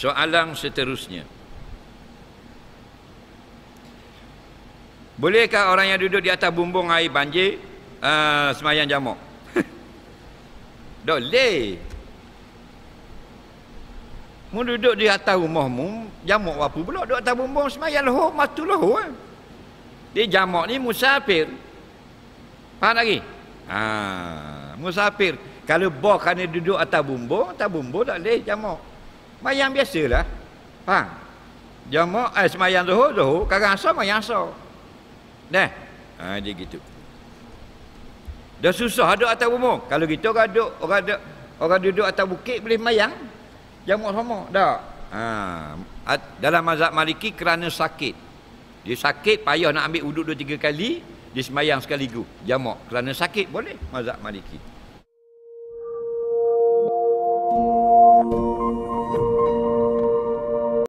Soalan seterusnya. Bolehkah orang yang duduk di atas bumbung air banjir sembahyang jamak? Boleh. Mu duduk di atas rumahmu, jamak apa pula duduk atas bumbung sembahyang lohor, matu lohor. Dia jamak ni musafir. Faham lagi? Musafir. Kalau bah kerana duduk atas bumbung tak boleh jamak. Sembahyang biasalah. Faham? Jamak sembahyang lohor, kadang asar sembahyang asar. Dah. Dia gitu. Dah susah duduk atas bumbung. Kalau gitu orang duduk atas bukit boleh sembahyang. Jamak sama. Dah. Dalam mazhab Maliki kerana sakit. Dia sakit payah nak ambil wuduk 2-3 kali, dia sembahyang sekaligus. Jamak kerana sakit boleh mazhab Maliki.